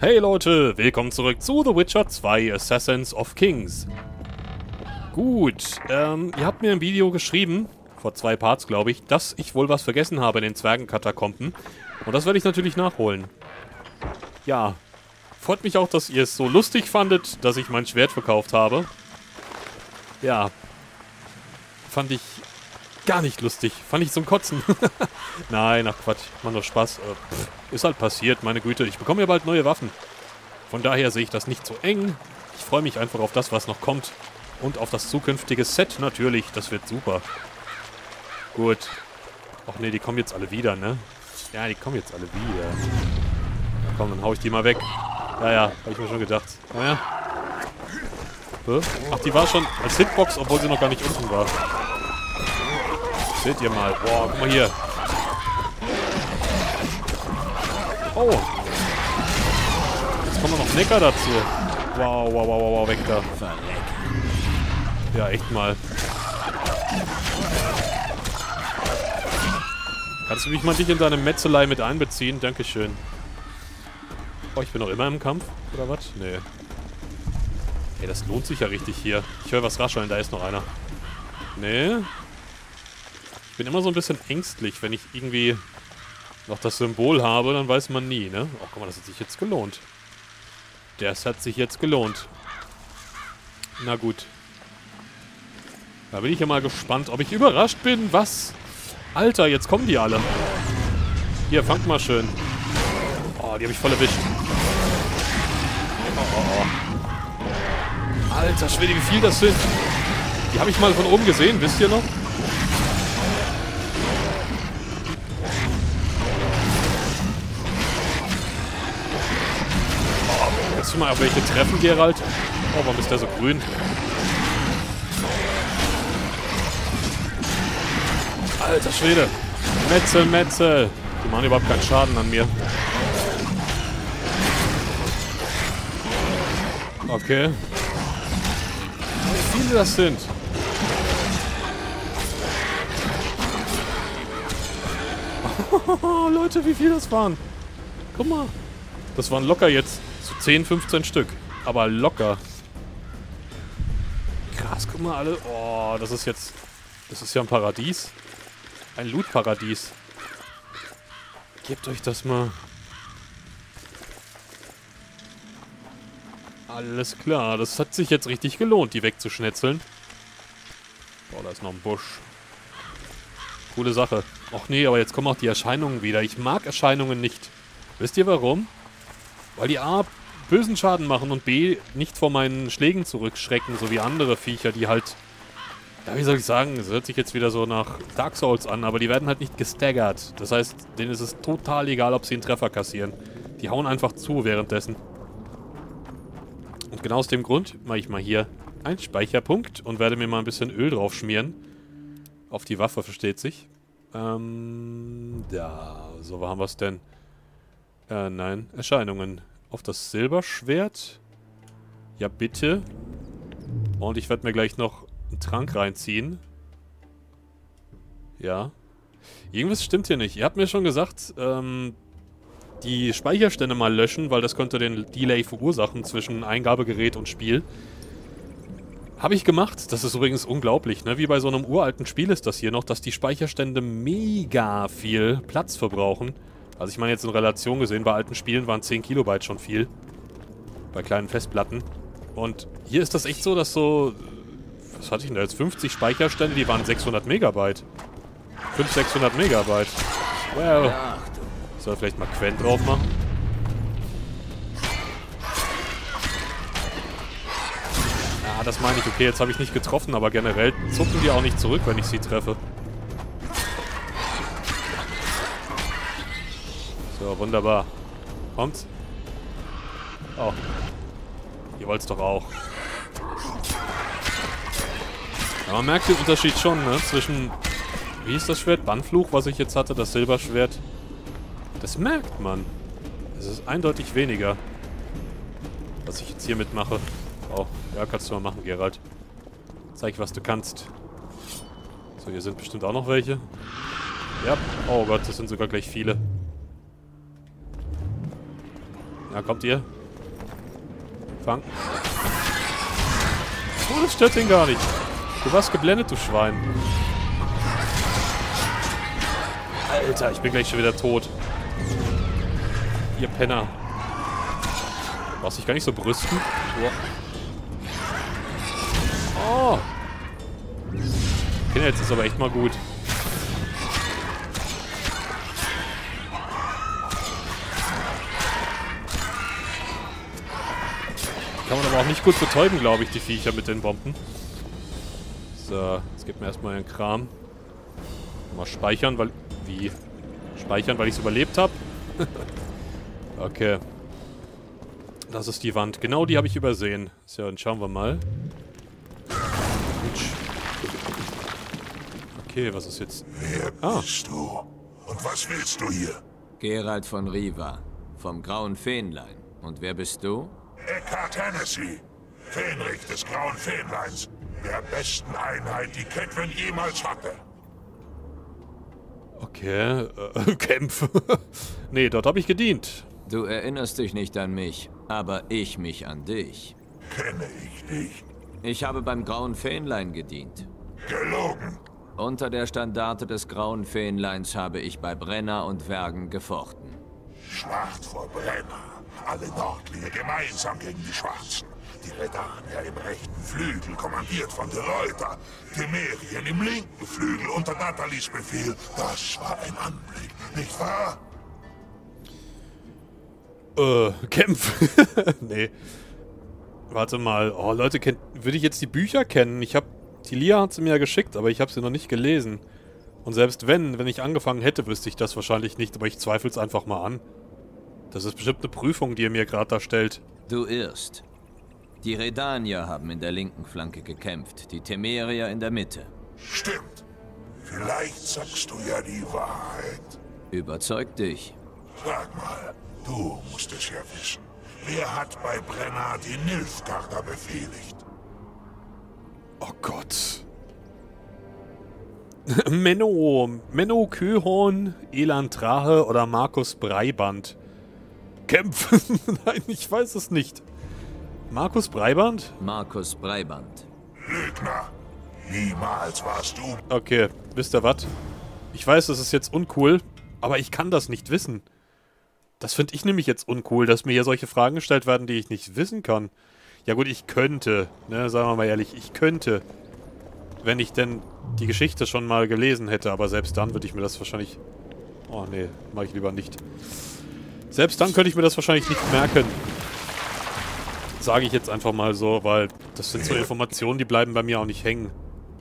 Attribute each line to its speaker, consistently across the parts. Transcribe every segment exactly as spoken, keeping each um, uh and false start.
Speaker 1: Hey Leute, willkommen zurück zu The Witcher zwei Assassins of Kings. Gut, ähm, ihr habt mir ein Video geschrieben, vor zwei Parts glaube ich, dass ich wohl was vergessen habe in den Zwergenkatakomben. Und das werde ich natürlich nachholen. Ja, freut mich auch, dass ihr es so lustig fandet, dass ich mein Schwert verkauft habe. Ja, fand ich gar nicht lustig. Fand ich zum Kotzen. Nein, ach Quatsch, macht doch Spaß. Äh, pff, ist halt passiert, meine Güte. Ich bekomme ja bald neue Waffen. Von daher sehe ich das nicht so eng. Ich freue mich einfach auf das, was noch kommt. Und auf das zukünftige Set natürlich. Das wird super. Gut. Ach nee, die kommen jetzt alle wieder, ne? Ja, die kommen jetzt alle wieder. Ja, komm, dann hau ich die mal weg. Ja, ja, habe ich mir schon gedacht. Naja. Ach, die war schon als Hitbox, obwohl sie noch gar nicht unten war. Seht ihr mal. Boah, guck mal hier. Oh. Jetzt kommen noch Necker dazu. Wow, wow, wow, wow, weg da. Ja, echt mal. Kannst du mich mal nicht in deine Metzelei mit einbeziehen? Dankeschön. Oh, ich bin noch immer im Kampf? Oder was? Nee. Ey, das lohnt sich ja richtig hier. Ich höre was rascheln, da ist noch einer. Nee. Ich bin immer so ein bisschen ängstlich, wenn ich irgendwie noch das Symbol habe, dann weiß man nie, ne? Oh, guck mal, das hat sich jetzt gelohnt. Das hat sich jetzt gelohnt. Na gut. Da bin ich ja mal gespannt, ob ich überrascht bin. Was? Alter, jetzt kommen die alle. Hier, fangt mal schön. Oh, die habe ich voll erwischt. Oh, oh, oh. Alter Schwede, wie viel das sind. Die habe ich mal von oben gesehen, wisst ihr noch? Kannst du mal auf welche treffen, Geralt? Oh, warum ist der so grün? Alter Schwede. Metzel, Metzel. Die machen überhaupt keinen Schaden an mir. Okay. Wie viele das sind. Leute, wie viele das waren. Guck mal. Das waren locker jetzt so zehn, fünfzehn Stück. Aber locker. Krass, guck mal alle. Oh, das ist jetzt... Das ist ja ein Paradies. Ein Loot-Paradies. Gebt euch das mal. Alles klar, das hat sich jetzt richtig gelohnt, die wegzuschnetzeln. Boah, da ist noch ein Busch. Coole Sache. Och nee, aber jetzt kommen auch die Erscheinungen wieder. Ich mag Erscheinungen nicht. Wisst ihr warum? Weil die A, bösen Schaden machen und B, nicht vor meinen Schlägen zurückschrecken, so wie andere Viecher, die halt... Ja, wie soll ich sagen, es hört sich jetzt wieder so nach Dark Souls an, aber die werden halt nicht gestaggert. Das heißt, denen ist es total egal, ob sie einen Treffer kassieren. Die hauen einfach zu währenddessen. Und genau aus dem Grund mache ich mal hier einen Speicherpunkt und werde mir mal ein bisschen Öl drauf schmieren. Auf die Waffe, versteht sich. Ähm, da, so, wo haben wir es denn? Äh, nein, Erscheinungen. Auf das Silberschwert. Ja, bitte. Und ich werde mir gleich noch einen Trank reinziehen. Ja. Irgendwas stimmt hier nicht. Ihr habt mir schon gesagt, ähm, die Speicherstände mal löschen, weil das könnte den Delay verursachen zwischen Eingabegerät und Spiel. Habe ich gemacht. Das ist übrigens unglaublich, ne? Wie bei so einem uralten Spiel ist das hier noch, dass die Speicherstände mega viel Platz verbrauchen. Also ich meine jetzt in Relation gesehen, bei alten Spielen waren zehn Kilobyte schon viel. Bei kleinen Festplatten. Und hier ist das echt so, dass so... Was hatte ich denn da jetzt? fünfzig Speicherstände, die waren sechshundert Megabyte. fünfhundert, sechshundert Megabyte. Well. Soll vielleicht mal Quen drauf machen? Ja, das meine ich. Okay, jetzt habe ich nicht getroffen, aber generell zucken die auch nicht zurück, wenn ich sie treffe. So, wunderbar. Kommt's? Oh. Ihr wollt's doch auch. Ja, man merkt den Unterschied schon, ne? Zwischen... Wie ist das Schwert? Bannfluch, was ich jetzt hatte, das Silberschwert. Das merkt man. Es ist eindeutig weniger, was ich jetzt hier mitmache. Oh, ja, kannst du mal machen, Geralt. Zeig, was du kannst. So, hier sind bestimmt auch noch welche. Ja. Oh Gott, das sind sogar gleich viele. Na, kommt ihr. Fang. Oh, das stört ihn gar nicht. Du warst geblendet, du Schwein. Alter, ich bin gleich schon wieder tot. Ihr Penner. Du brauchst dich gar nicht so brüsten. Oh. Okay, jetzt ist aber echt mal gut. Kann man aber auch nicht gut betäuben, glaube ich, die Viecher mit den Bomben. So, jetzt gibt mir erstmal einen Kram. Mal speichern, weil... Wie? Speichern, weil ich es überlebt habe? Okay. Das ist die Wand. Genau die habe ich übersehen. So, dann schauen wir mal. Okay, was ist jetzt...
Speaker 2: Wer
Speaker 1: ah.
Speaker 2: bist du? Und was willst du hier?
Speaker 3: Geralt von Riva, vom Grauen Fähnlein. Und wer bist du?
Speaker 2: Eckhart Hennessy, Fähnrich des Grauen Fähnleins, der besten Einheit, die Cedwen jemals hatte.
Speaker 1: Okay, äh, Kämpfe. Nee, dort habe ich gedient.
Speaker 3: Du erinnerst dich nicht an mich, aber ich mich an dich.
Speaker 2: Kenne ich nicht.
Speaker 3: Ich habe beim Grauen Fähnlein gedient.
Speaker 2: Gelogen.
Speaker 3: Unter der Standarte des Grauen Fähnleins habe ich bei Brenna und Wergen gefochten.
Speaker 2: Schlacht vor Brenna. Alle Nordlinge gemeinsam gegen die Schwarzen. Die Redanier im rechten Flügel, kommandiert von de Ruyter. Temerien im linken Flügel unter Nathalies Befehl. Das war ein Anblick, nicht wahr?
Speaker 1: Äh, Kämpfe. Nee. Warte mal. Oh, Leute, kennt, würde ich jetzt die Bücher kennen? Ich habe... Die Lia hat sie mir ja geschickt, aber ich habe sie noch nicht gelesen. Und selbst wenn, wenn ich angefangen hätte, wüsste ich das wahrscheinlich nicht, aber ich zweifle es einfach mal an. Das ist bestimmt eine Prüfung, die ihr mir gerade da stellt.
Speaker 3: Du irrst. Die Redanier haben in der linken Flanke gekämpft, die Temerier in der Mitte.
Speaker 2: Stimmt. Vielleicht sagst du ja die Wahrheit.
Speaker 3: Überzeug dich.
Speaker 2: Sag mal, du musst es ja wissen. Wer hat bei Brenna die Nilfgaarder befehligt?
Speaker 1: Oh Gott. Menno. Menno Köhorn, Elan Trahe oder Markus Breiband. Kämpfen? Nein, ich weiß es nicht. Markus Breiband?
Speaker 3: Markus Breiband.
Speaker 2: Lügner. Niemals warst du...
Speaker 1: Okay, wisst ihr was? Ich weiß, das ist jetzt uncool, aber ich kann das nicht wissen. Das finde ich nämlich jetzt uncool, dass mir hier solche Fragen gestellt werden, die ich nicht wissen kann. Ja gut, ich könnte, ne, sagen wir mal ehrlich, ich könnte, wenn ich denn die Geschichte schon mal gelesen hätte, aber selbst dann würde ich mir das wahrscheinlich... Oh nee, mache ich lieber nicht. Selbst dann könnte ich mir das wahrscheinlich nicht merken. Sage ich jetzt einfach mal so, weil das sind so Informationen, die bleiben bei mir auch nicht hängen.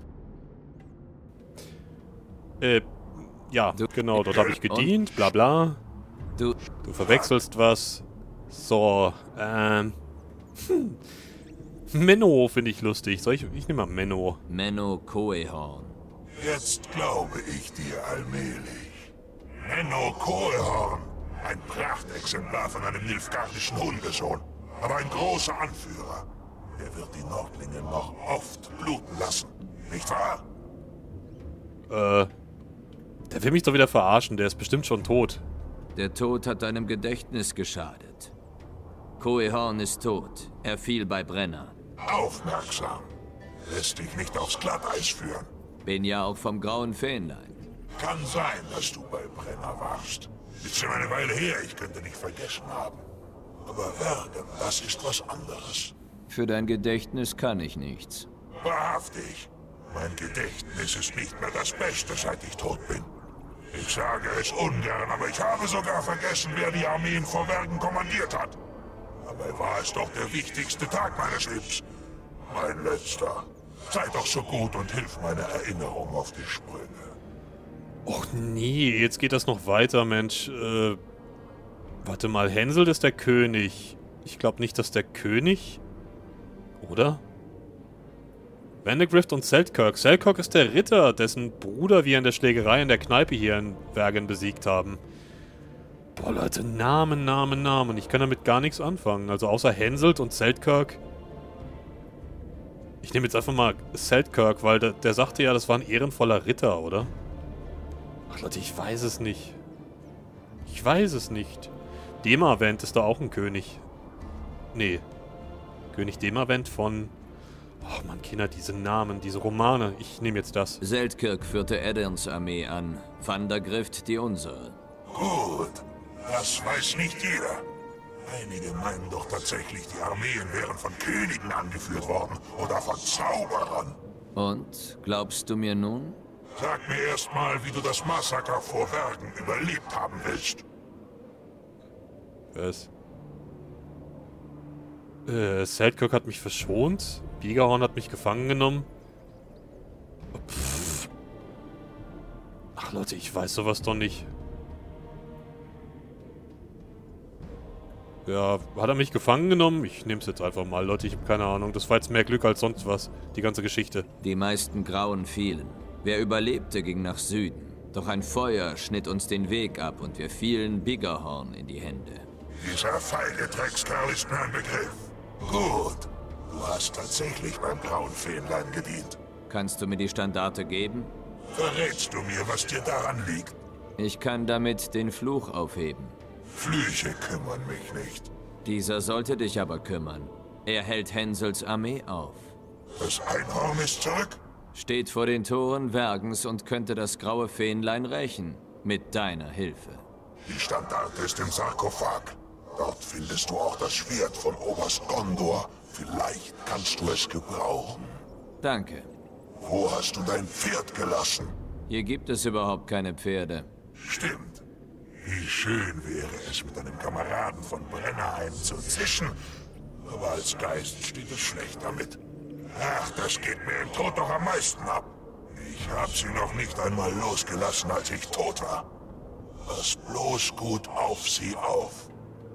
Speaker 1: Äh, ja, genau, dort habe ich gedient, bla bla.
Speaker 3: Du...
Speaker 1: Du verwechselst was. So, ähm... Hm. Menno finde ich lustig. Soll ich... Ich nehme mal Menno.
Speaker 3: Menno Köhorn.
Speaker 2: Jetzt glaube ich dir allmählich. Menno Köhorn. Ein Prachtexemplar von einem nilfgaardischen Hundesohn. Aber ein großer Anführer. Er wird die Nordlinge noch oft bluten lassen. Nicht wahr?
Speaker 1: Äh... Der will mich doch wieder verarschen. Der ist bestimmt schon tot.
Speaker 3: Der Tod hat deinem Gedächtnis geschadet. Köhorn ist tot. Er fiel bei Brenna.
Speaker 2: Aufmerksam. Lässt dich nicht aufs Glatteis führen.
Speaker 3: Bin ja auch vom Grauen Fähnlein.
Speaker 2: Kann sein, dass du bei Brenna warst. Ist schon eine Weile her, ich könnte dich vergessen haben. Aber Wergen, das ist was anderes.
Speaker 3: Für dein Gedächtnis kann ich nichts.
Speaker 2: Wahrhaftig. Mein Gedächtnis ist nicht mehr das Beste, seit ich tot bin. Ich sage es ungern, aber ich habe sogar vergessen, wer die Armeen vor Wergen kommandiert hat. Dabei war es doch der wichtigste Tag meines Lebens. Mein letzter. Sei doch so gut und hilf meiner Erinnerung auf die Sprünge.
Speaker 1: Och nee, jetzt geht das noch weiter, Mensch. Äh, warte mal, Hänsel ist der König. Ich glaube nicht, dass der König... Oder? Vandegrift und Seltkirk. Seltkirk ist der Ritter, dessen Bruder wir in der Schlägerei in der Kneipe hier in Wergen besiegt haben. Boah, Leute, Namen, Namen, Namen. Ich kann damit gar nichts anfangen. Also außer Henselt und Seltkirk. Ich nehme jetzt einfach mal Seltkirk, weil der, der sagte ja, das war ein ehrenvoller Ritter, oder? Ach Leute, ich weiß es nicht. Ich weiß es nicht. Demavent ist da auch ein König. Nee. König Demavent von... Oh Mann, Kinder, diese Namen, diese Romane. Ich nehme jetzt das.
Speaker 3: Seltkirk führte Edderns Armee an. Van der Grift die unsere.
Speaker 2: Gut, das weiß nicht jeder. Einige meinen doch tatsächlich, die Armeen wären von Königen angeführt worden oder von Zauberern.
Speaker 3: Und, glaubst du mir nun?
Speaker 2: Sag mir erst mal, wie du das Massaker vor Bergen überlebt haben willst.
Speaker 1: Was? Äh, Seltkirk hat mich verschont. Bigerhorn hat mich gefangen genommen. Pff. Ach Leute, ich weiß sowas doch nicht. Ja, hat er mich gefangen genommen? Ich nehme es jetzt einfach mal, Leute, ich habe keine Ahnung. Das war jetzt mehr Glück als sonst was, die ganze Geschichte.
Speaker 3: Die meisten Grauen fielen. Wer überlebte, ging nach Süden. Doch ein Feuer schnitt uns den Weg ab und wir fielen Bigerhorn in die Hände.
Speaker 2: Dieser feige Dreckskerl ist mir ein Begriff. Gut, du hast tatsächlich beim Grauen Fähnlein gedient.
Speaker 3: Kannst du mir die Standarte geben?
Speaker 2: Verrätst du mir, was dir daran liegt?
Speaker 3: Ich kann damit den Fluch aufheben.
Speaker 2: Flüche kümmern mich nicht.
Speaker 3: Dieser sollte dich aber kümmern. Er hält Hänsels Armee auf.
Speaker 2: Das Einhorn ist zurück?
Speaker 3: Steht vor den Toren Vergens und könnte das graue Fähnlein rächen. Mit deiner Hilfe.
Speaker 2: Die Standarte ist im Sarkophag. Dort findest du auch das Schwert von Oberst Gondor. Vielleicht kannst du es gebrauchen.
Speaker 3: Danke.
Speaker 2: Wo hast du dein Pferd gelassen?
Speaker 3: Hier gibt es überhaupt keine Pferde.
Speaker 2: Stimmt. Wie schön wäre es, mit einem Kameraden von Brennerheim zu zischen. Aber als Geist steht es schlecht damit. Ach, das geht mir im Tod doch am meisten ab. Ich hab sie noch nicht einmal losgelassen, als ich tot war. Pass bloß gut auf sie auf.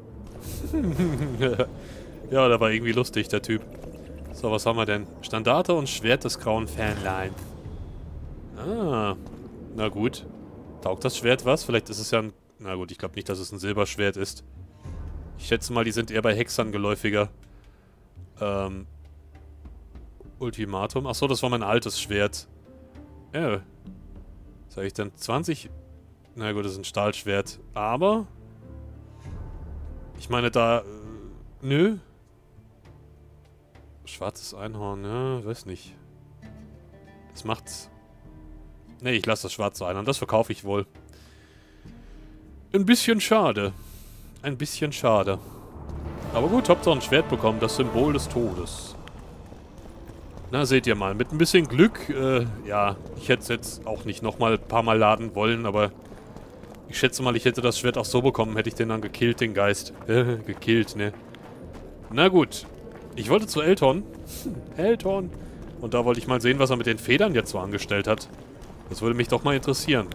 Speaker 1: Ja, der war irgendwie lustig, der Typ. So, was haben wir denn? Standarte und Schwert des grauen Fähnlein. Ah, na gut. Taugt das Schwert was? Vielleicht ist es ja ein... Na gut, ich glaube nicht, dass es ein Silberschwert ist. Ich schätze mal, die sind eher bei Hexern geläufiger. Ähm... Ultimatum. Achso, das war mein altes Schwert. Ja. Was habe ich denn? zwanzig? Na gut, das ist ein Stahlschwert. Aber... Ich meine, da... Äh, nö. Schwarzes Einhorn, ja, weiß nicht. Das macht's... Ne, ich lasse das schwarze Einhorn. Das verkaufe ich wohl. Ein bisschen schade. Ein bisschen schade. Aber gut, habt ihr ein Schwert bekommen. Das Symbol des Todes. Na, seht ihr mal. Mit ein bisschen Glück, äh, ja, ich hätte es jetzt auch nicht nochmal ein paar Mal laden wollen, aber ich schätze mal, ich hätte das Schwert auch so bekommen, hätte ich den dann gekillt, den Geist. Äh, gekillt, ne? Na gut. Ich wollte zu Elton. Elton. Und da wollte ich mal sehen, was er mit den Federn jetzt so angestellt hat. Das würde mich doch mal interessieren.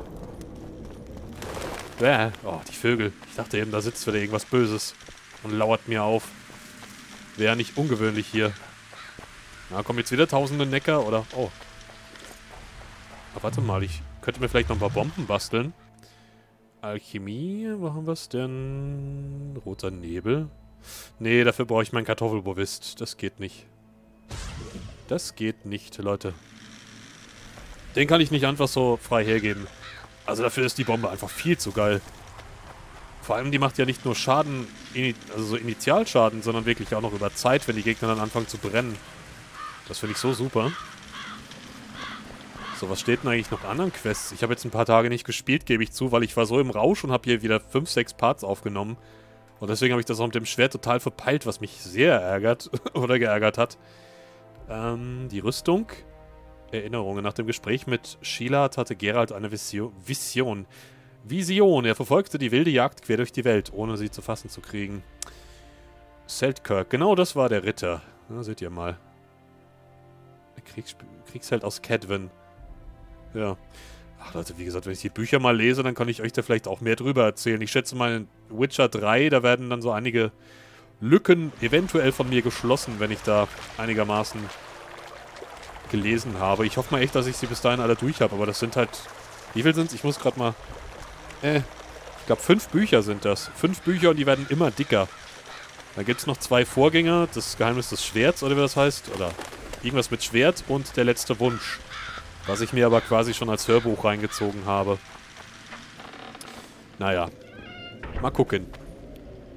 Speaker 1: Bäh. Oh, die Vögel. Ich dachte eben, da sitzt wieder irgendwas Böses und lauert mir auf. Wäre nicht ungewöhnlich hier. Na, kommen jetzt wieder tausende Necker, oder? Oh. Aber warte mal, ich könnte mir vielleicht noch ein paar Bomben basteln. Alchemie, wo haben wir es denn? Roter Nebel. Nee, dafür brauche ich meinen Kartoffelbovist. Das geht nicht. Das geht nicht, Leute. Den kann ich nicht einfach so frei hergeben. Also dafür ist die Bombe einfach viel zu geil. Vor allem, die macht ja nicht nur Schaden, also so Initialschaden, sondern wirklich auch noch über Zeit, wenn die Gegner dann anfangen zu brennen. Das finde ich so super. So, was steht denn eigentlich noch an anderen Quests? Ich habe jetzt ein paar Tage nicht gespielt, gebe ich zu, weil ich war so im Rausch und habe hier wieder fünf, sechs Parts aufgenommen. Und deswegen habe ich das auch mit dem Schwert total verpeilt, was mich sehr ärgert oder geärgert hat. Ähm, die Rüstung. Erinnerungen. Nach dem Gespräch mit Sheilard hatte Geralt eine Vision. Vision. Vision. Er verfolgte die wilde Jagd quer durch die Welt, ohne sie zu fassen zu kriegen. Seltkirk. Genau das war der Ritter. Na, seht ihr mal. Kriegs Kriegsheld aus Cadwin. Ja. Ach Leute, wie gesagt, wenn ich die Bücher mal lese, dann kann ich euch da vielleicht auch mehr drüber erzählen. Ich schätze mal, in Witcher drei, da werden dann so einige Lücken eventuell von mir geschlossen, wenn ich da einigermaßen gelesen habe. Ich hoffe mal echt, dass ich sie bis dahin alle durch habe, aber das sind halt... Wie viel sind es? Ich muss gerade mal... Äh, ich glaube, fünf Bücher sind das. Fünf Bücher und die werden immer dicker. Da gibt es noch zwei Vorgänger, das Geheimnis des Schwerts, oder wie das heißt, oder irgendwas mit Schwert und der letzte Wunsch. Was ich mir aber quasi schon als Hörbuch reingezogen habe. Naja. Mal gucken.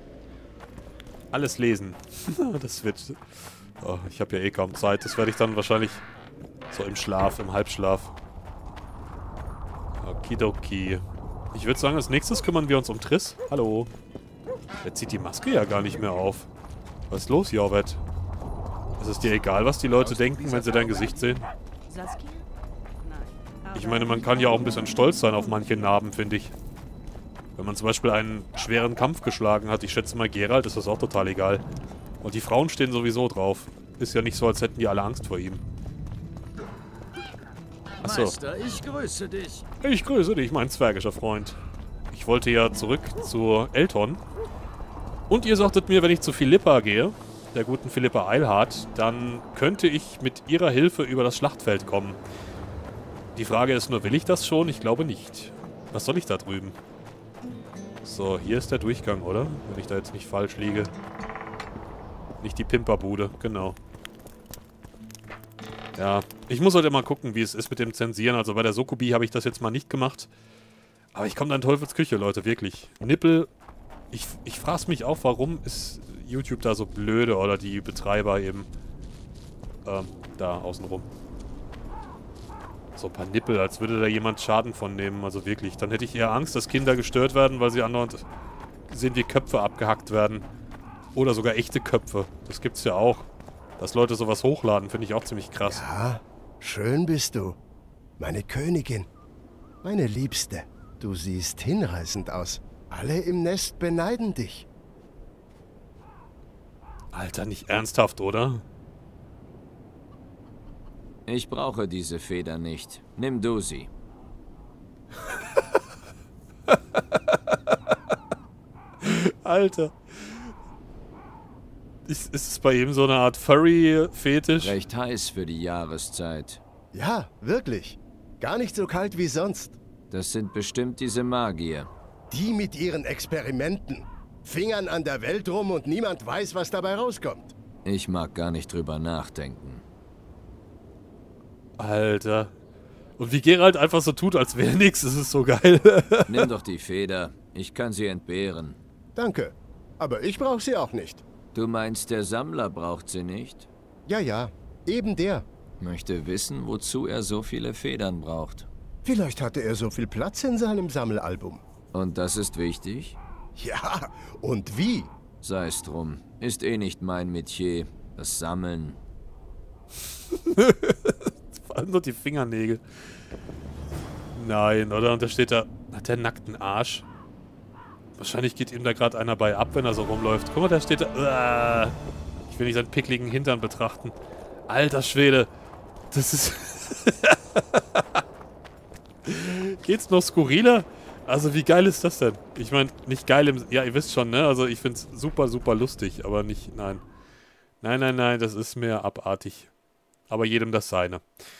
Speaker 1: Alles lesen. Das wird... Oh, ich habe ja eh kaum Zeit. Das werde ich dann wahrscheinlich so im Schlaf, im Halbschlaf. Okidoki. Ich würde sagen, als nächstes kümmern wir uns um Triss. Hallo. Der zieht die Maske ja gar nicht mehr auf. Was ist los, Jorvet? Ist es dir egal, was die Leute denken, wenn sie dein Gesicht sehen? Ich meine, man kann ja auch ein bisschen stolz sein auf manche Narben, finde ich. Wenn man zum Beispiel einen schweren Kampf geschlagen hat, ich schätze mal Geralt, ist das auch total egal. Und die Frauen stehen sowieso drauf. Ist ja nicht so, als hätten die alle Angst vor ihm. Achso.
Speaker 4: Meister, ich grüße dich.
Speaker 1: Ich grüße dich, mein zwergischer Freund. Ich wollte ja zurück zu Elton. Und ihr sagtet mir, wenn ich zu Philippa gehe, der guten Philippa Eilhart, dann könnte ich mit ihrer Hilfe über das Schlachtfeld kommen. Die Frage ist nur, will ich das schon? Ich glaube nicht. Was soll ich da drüben? So, hier ist der Durchgang, oder? Wenn ich da jetzt nicht falsch liege. Nicht die Pimperbude, genau. Ja, ich muss halt immer gucken, wie es ist mit dem Zensieren. Also bei der Sokubi habe ich das jetzt mal nicht gemacht. Aber ich komme da in Teufels Küche, Leute, wirklich. Nippel, ich, ich frage mich auch, warum ist YouTube da so blöde oder die Betreiber eben ähm, da außenrum. So ein paar Nippel, als würde da jemand Schaden von nehmen, also wirklich. Dann hätte ich eher Angst, dass Kinder gestört werden, weil sie andauernd sehen, wie Köpfe abgehackt werden. Oder sogar echte Köpfe. Das gibt's ja auch. Dass Leute sowas hochladen, finde ich auch ziemlich krass.
Speaker 5: Ja, schön bist du. Meine Königin. Meine Liebste. Du siehst hinreißend aus. Alle im Nest beneiden dich.
Speaker 1: Alter, nicht ernsthaft, oder?
Speaker 3: Ich brauche diese Feder nicht. Nimm du sie.
Speaker 1: Alter. Ist, ist es bei ihm so eine Art Furry-Fetisch?
Speaker 3: Recht heiß für die Jahreszeit.
Speaker 5: Ja, wirklich. Gar nicht so kalt wie sonst.
Speaker 3: Das sind bestimmt diese Magier.
Speaker 5: Die mit ihren Experimenten. Fingern an der Welt rum und niemand weiß, was dabei rauskommt.
Speaker 3: Ich mag gar nicht drüber nachdenken.
Speaker 1: Alter. Und wie Geralt einfach so tut, als wäre nichts, das ist so geil.
Speaker 3: Nimm doch die Feder. Ich kann sie entbehren.
Speaker 5: Danke. Aber ich brauche sie auch nicht.
Speaker 3: Du meinst, der Sammler braucht sie nicht?
Speaker 5: Ja, ja. Eben der.
Speaker 3: Möchte wissen, wozu er so viele Federn braucht.
Speaker 5: Vielleicht hatte er so viel Platz in seinem Sammelalbum.
Speaker 3: Und das ist wichtig?
Speaker 5: Ja, und wie?
Speaker 3: Sei es drum. Ist eh nicht mein Metier. Das Sammeln.
Speaker 1: Vor allem nur die Fingernägel. Nein, oder? Und da steht da, hat der nackten Arsch? Wahrscheinlich geht ihm da gerade einer bei ab, wenn er so rumläuft. Guck mal, da steht da. Ich will nicht seinen pickligen Hintern betrachten. Alter Schwede. Das ist... Geht's noch skurriler? Also wie geil ist das denn? Ich meine, nicht geil im... Ja, ihr wisst schon, ne? Also ich find's super, super lustig, aber nicht... Nein. Nein, nein, nein, das ist mehr abartig. Aber jedem das seine.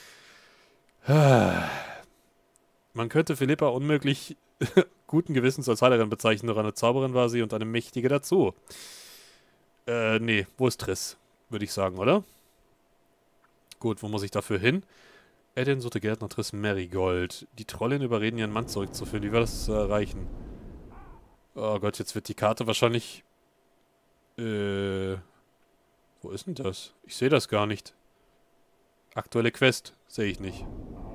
Speaker 1: Man könnte Philippa unmöglich guten Gewissens als Heilerin bezeichnen, doch eine Zauberin war sie und eine Mächtige dazu. Äh, nee, wo ist Triss? Würde ich sagen, oder? Gut, wo muss ich dafür hin? Edin suchte Gärtner Triss Marigold. Die Trollin überreden, ihren Mann zurückzuführen. Wie war das zu erreichen? Oh Gott, jetzt wird die Karte wahrscheinlich... Äh... Wo ist denn das? Ich sehe das gar nicht. Aktuelle Quest sehe ich nicht.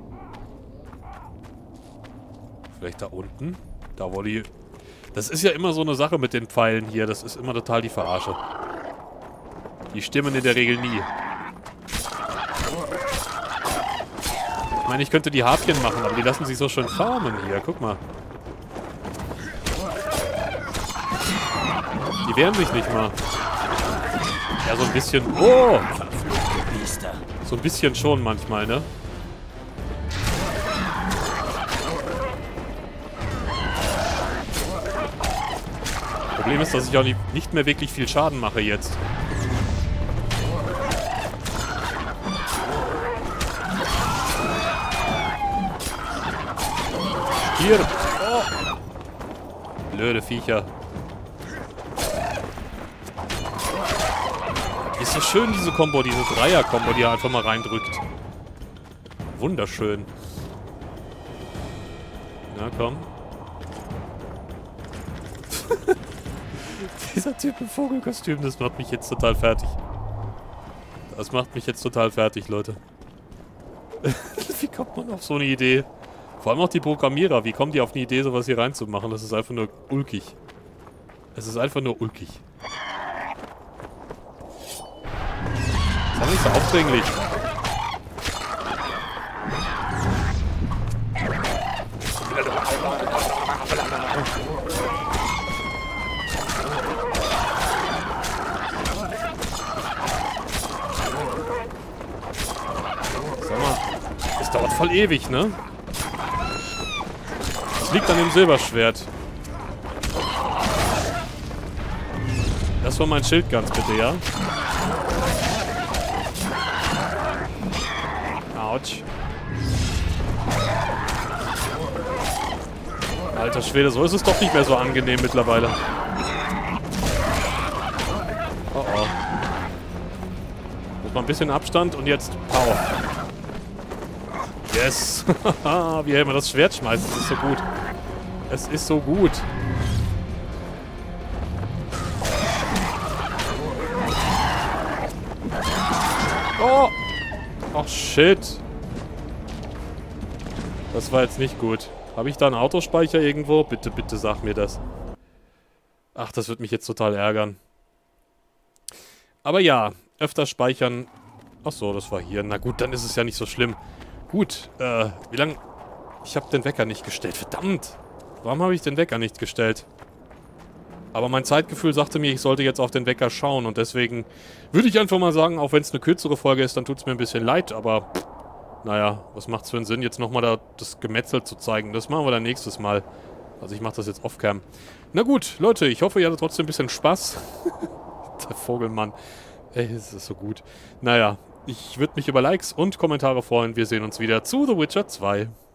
Speaker 1: Vielleicht da unten? Da wo die... Das ist ja immer so eine Sache mit den Pfeilen hier. Das ist immer total die Verarsche. Die stimmen in der Regel nie. Ich meine, ich könnte die Harpien machen, aber die lassen sich so schön farmen hier. Guck mal. Die wehren sich nicht mal. Ja, so ein bisschen... Oh! So ein bisschen schon manchmal, ne? Problem ist, dass ich auch nicht, nicht mehr wirklich viel Schaden mache jetzt. Hier! Oh. Blöde Viecher. Ist so schön, diese Kombo, diese Dreier-Kombo, die er einfach mal reindrückt. Wunderschön. Na komm. Dieser Typ im Vogelkostüm, das macht mich jetzt total fertig. Das macht mich jetzt total fertig, Leute. Wie kommt man auf so eine Idee? Vor allem auch die Programmierer, wie kommen die auf eine Idee, sowas hier reinzumachen? Das ist einfach nur ulkig. Es ist einfach nur ulkig. Das ist auch nicht so aufdringlich. Sag mal, das dauert voll ewig, ne? Das liegt an dem Silberschwert. Das war mein Schild ganz bitte, ja? Autsch. Alter Schwede, so ist es doch nicht mehr so angenehm mittlerweile. Oh oh. Muss mal ein bisschen Abstand und jetzt Power. Yes! Wie er immer das Schwert schmeißt, das ist so gut. Es ist so gut. Oh! Ach shit. Das war jetzt nicht gut. Habe ich da einen Autospeicher irgendwo? Bitte, bitte sag mir das. Ach, das wird mich jetzt total ärgern. Aber ja, öfter speichern. Ach so, das war hier. Na gut, dann ist es ja nicht so schlimm. Gut, äh, wie lange... Ich habe den Wecker nicht gestellt. Verdammt! Warum habe ich den Wecker nicht gestellt? Aber mein Zeitgefühl sagte mir, ich sollte jetzt auf den Wecker schauen. Und deswegen würde ich einfach mal sagen, auch wenn es eine kürzere Folge ist, dann tut es mir ein bisschen leid. Aber, pff, naja, was macht es für einen Sinn, jetzt nochmal da das Gemetzel zu zeigen? Das machen wir dann nächstes Mal. Also ich mache das jetzt off-cam. Na gut, Leute, ich hoffe, ihr hattet trotzdem ein bisschen Spaß. Der Vogelmann. Ey, es ist so gut. Naja, ich würde mich über Likes und Kommentare freuen. Wir sehen uns wieder zu The Witcher zwei.